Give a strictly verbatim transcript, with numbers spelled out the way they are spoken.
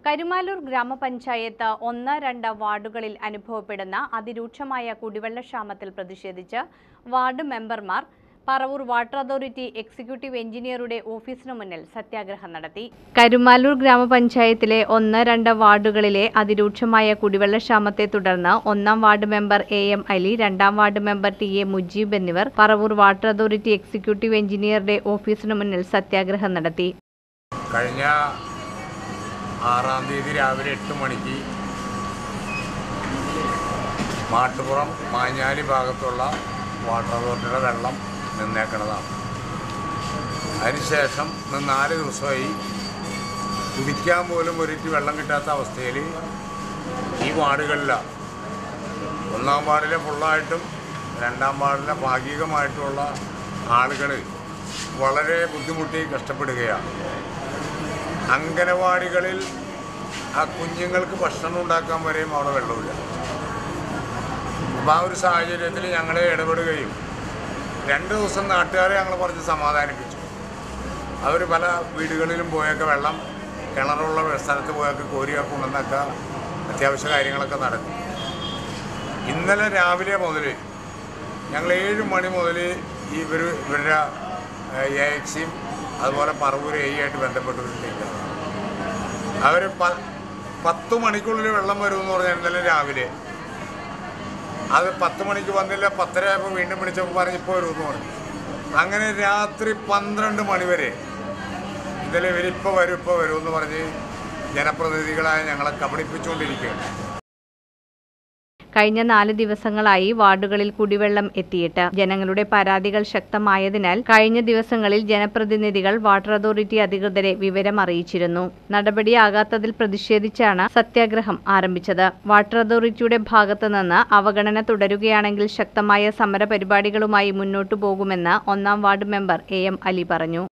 കരുമാലൂർ ഗ്രാമപഞ്ചായത്ത് ഒന്ന് രണ്ട് വാർഡുകളിൽ അനുഭവപ്പെടുന്ന അതിരൂക്ഷമായ കുടിവെള്ളക്ഷാമത്തിൽ പ്രതിഷേധിച്ച് വാർഡ് മെമ്പർമാർ പറവൂർ വാട്ടർ അതോറിറ്റി എക്സിക്യൂട്ടീവ് എഞ്ചിനീയറുടെ ഓഫീസിനു മുന്നിൽ സത്യാഗ്രഹം നടത്തി. കരുമാലൂർ ഗ്രാമപഞ്ചായത്തിലെ ഒന്ന് രണ്ട് വാർഡുകളിലെ അതിരൂക്ഷമായ കുടിവെള്ളക്ഷാമത്തെ തുടർന്ന് ഒന്നാം ward member A M Ali, രണ്ടാം ward member T A Mujeeb എന്നിവർ പറവൂർ വാട്ടർ അതോറിറ്റി എക്സിക്യൂട്ടീവ് എഞ്ചിനീയറുടെ ഓഫീസിനു മുന്നിൽ സത്യാഗ്രഹം നടത്തി. കഴിഞ്ഞ ആറാം തീയതി രാവിലെ എട്ട് മണിക്ക് മാട്ടുപുറം മാഞ്ഞാലി ഭാഗത്തുള്ള വാട്ടർ അതോറിറ്റിയുടെ വെള്ളം നിന്നേക്കുന്നതാണ്. അതിനുശേഷം നാല് ദിവസമായി കുടിക്കാൻ പോലും ഒരിറ്റ് വെള്ളം കിട്ടാത്ത അവസ്ഥയിൽ ഈ വാർഡുകളിലാണ്. ഒന്നാം വാർഡിലെ ഫുള്ളായിട്ടും രണ്ടാം വാർഡിലെ ഭാഗികമായിട്ടുള്ള ആളുകൾ വളരെ ബുദ്ധിമുട്ടി കഷ്ടപ്പെടുകയാണ്. അംഗനവാടികളിൽ ആ കുഞ്ഞുങ്ങൾക്ക് ഭക്ഷണം ഉണ്ടാക്കാൻ വരെയും അവിടെ വെള്ളമില്ല. അപ്പോൾ ആ ഒരു സാഹചര്യത്തിൽ ഞങ്ങൾ ഇടപെടുകയും രണ്ട് ദിവസം നാട്ടുകാരെ ഞങ്ങൾ കുറച്ച് സമാധാനിപ്പിച്ചു. അവർ പല വീടുകളിലും പോയൊക്കെ വെള്ളം കിണറുള്ള സ്ഥലത്ത് പോയൊക്കെ കോരിയൊക്കെ കൊണ്ടുവന്നൊക്കെ അത്യാവശ്യ കാര്യങ്ങളൊക്കെ നടത്തി. ഇന്നലെ രാവിലെ മുതൽ ഞങ്ങൾ ഏഴ് മണി മുതൽ ഇവർ ഇവരുടെ എ എക്സിയും അതുപോലെ പറവൂർ എ ആയിട്ട് ബന്ധപ്പെട്ടിട്ടുണ്ട്. അവർ പ പത്ത് മണിക്കുള്ളിൽ വെള്ളം വരുമെന്ന് പറഞ്ഞാൽ ഇന്നലെ രാവിലെ അത് പത്ത് മണിക്ക് വന്നില്ല, പത്തര ആയപ്പോൾ വീണ്ടും വിളിച്ചപ്പോൾ പറഞ്ഞ് ഇപ്പോൾ വരുമെന്ന് പറഞ്ഞു. അങ്ങനെ രാത്രി പന്ത്രണ്ട് മണി വരെ ഇന്നലെ ഇവരിപ്പോൾ വരും ഇപ്പോൾ വരുമെന്ന് പറഞ്ഞ് ജനപ്രതിനിധികളായ ഞങ്ങളെ കബളിപ്പിച്ചുകൊണ്ടിരിക്കുകയാണ്. കഴിഞ്ഞ നാല് ദിവസങ്ങളായി വാർഡുകളിൽ കുടിവെള്ളം എത്തിയിട്ട് ജനങ്ങളുടെ പരാതികൾ ശക്തമായതിനാൽ കഴിഞ്ഞ ദിവസങ്ങളിൽ ജനപ്രതിനിധികൾ വാട്ടർ അതോറിറ്റി അധികൃതരെ വിവരം അറിയിച്ചിരുന്നു. നടപടിയാകാത്തതിൽ പ്രതിഷേധിച്ചാണ് സത്യാഗ്രഹം ആരംഭിച്ചത്. വാട്ടർ അതോറിറ്റിയുടെ ഭാഗത്തു നിന്ന് അവഗണന തുടരുകയാണെങ്കിൽ ശക്തമായ സമര പരിപാടികളുമായി മുന്നോട്ടു പോകുമെന്ന് ഒന്നാം ward member A M Ali പറഞ്ഞു.